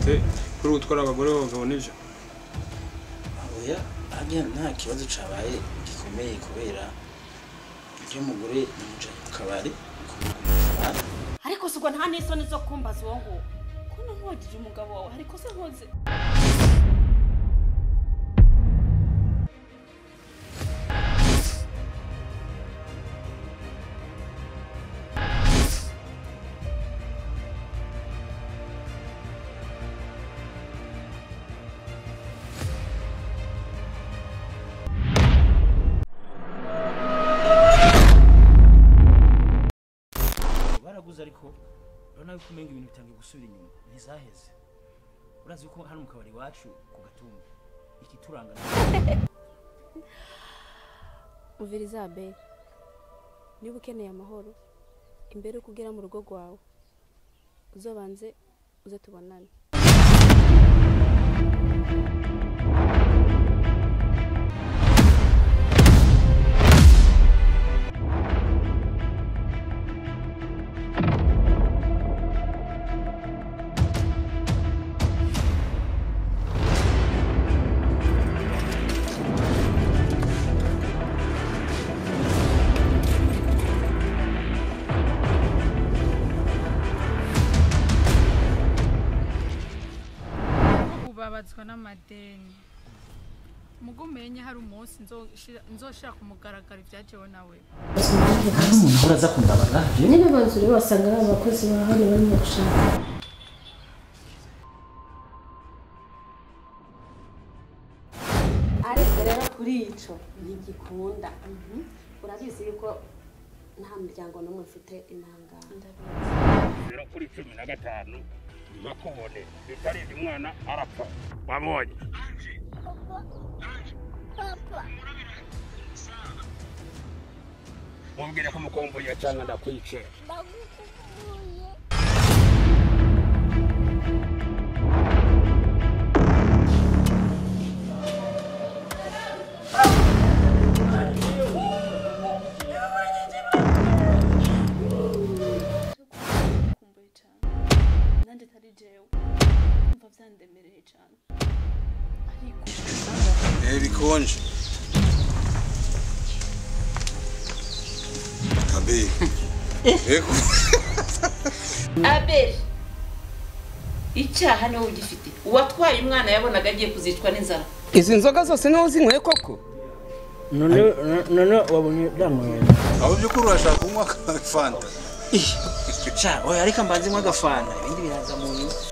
gute kuri gutwara abagore b'abagabo nivyo oya ajya nta kibazo cabaye gikomeye kubera ibyo mugore n'umuja kabari ariko sugwa nta n'isoni zo kumbaza uwo ngo ko nahogije umugabo wawe ariko se nkoze ariko urabona yuko umenga ibintu bitangiye gusubira inyuma ntizaheze urazi ko hano mu kabari wacu ku gatumba ikituranga Uviriza Abel niba ukeneye amahoro imbere kugera mu rugo rwawe uzobanze uze tubonane babazwa n'amadeni mugumenye hari umunsi nzoshira kumugaragara ivyajewe nawe hari umuntu uraza kundabaga niba banzuri basanga ari abakozi ba hano barimo gushaka ariko rero kuri ico ntigikunda urabizi yuko nta muryango n'umwe ufite intanganda rero kuri 15 bakubone bitarije umwana arapfa wabonye papa mumbwire ko mukomboye cyangwa ndakwice byandemereye cyane ariko bikonje Abel Abel icyaha niwe ugifite uwatwaye umwana yabonaga agiye kuzicwa n'inzara izi nzoga zose niho zinyweye koko none wabonye byanyweye aho byukuri urashaka kunywa fanta cha oya ariko mbanze mwa gafanta ibindi biraza mu nyuma